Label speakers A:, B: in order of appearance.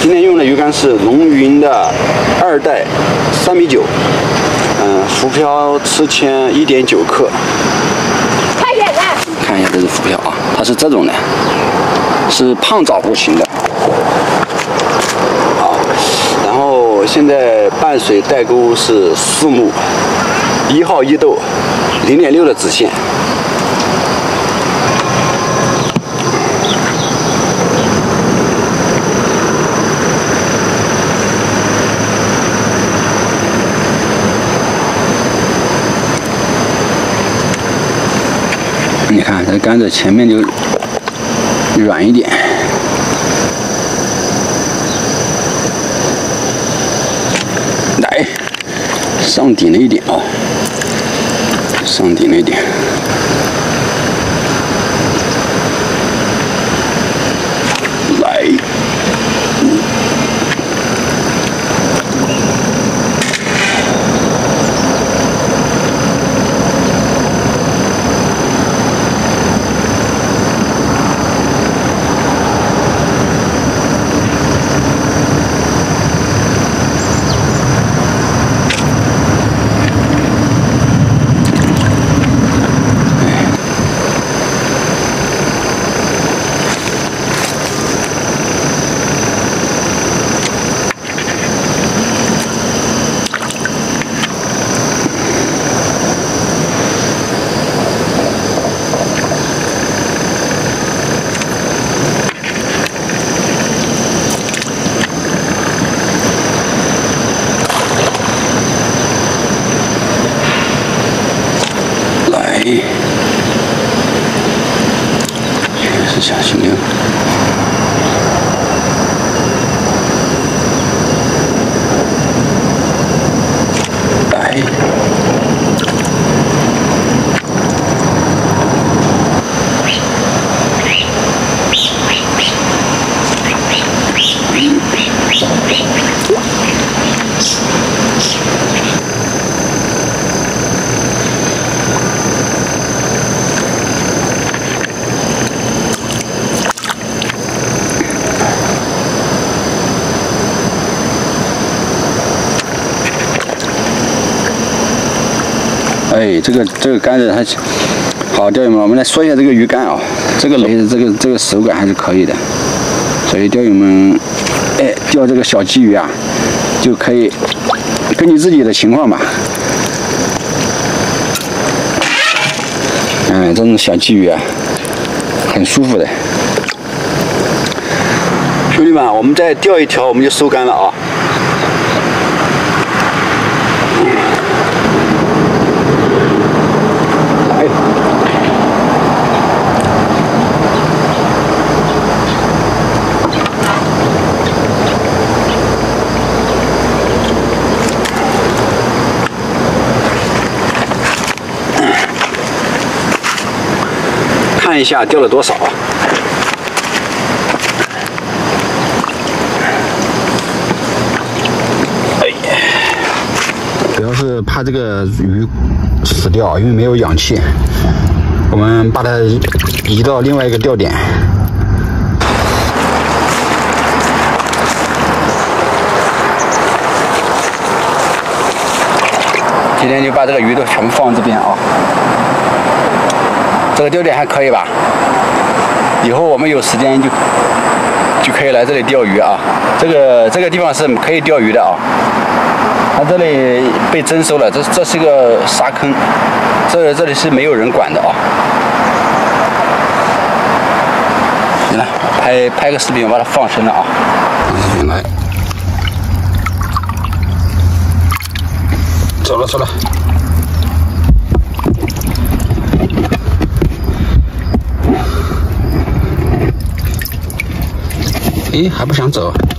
A: 今天用的鱼竿是龙云的2代3.9米，浮漂吃铅1.9克。
B: 快点的！
A: 看一下这是浮漂啊，它是这种的，是胖爪不型的。好，然后现在伴水带钩是4目，1号1豆，0.6的子线。你看，这杆子前面就软一点。来，上顶了一点啊，上顶了一点。来，也是小心点。来，哎，这个杆子还好，钓友们，我们来说一下这个鱼竿啊，这个手感还是可以的，所以钓友们，哎，钓这个小鲫鱼啊，就可以根据自己的情况吧。这种小鲫鱼啊，很舒服的。兄弟们，我们再钓一条，我们就收竿了啊。看一下钓了多少啊？主要是怕这个鱼死掉，因为没有氧气。我们把它移到另外一个钓点。今天就把这个鱼都全部放这边啊。这个钓点还可以吧？以后我们有时间就可以来这里钓鱼啊。这个地方是可以钓鱼的啊。它这里被征收了，这是个沙坑，这里是没有人管的啊。行了，拍个视频，我把它放生了啊。来，走了。哎，还不想走。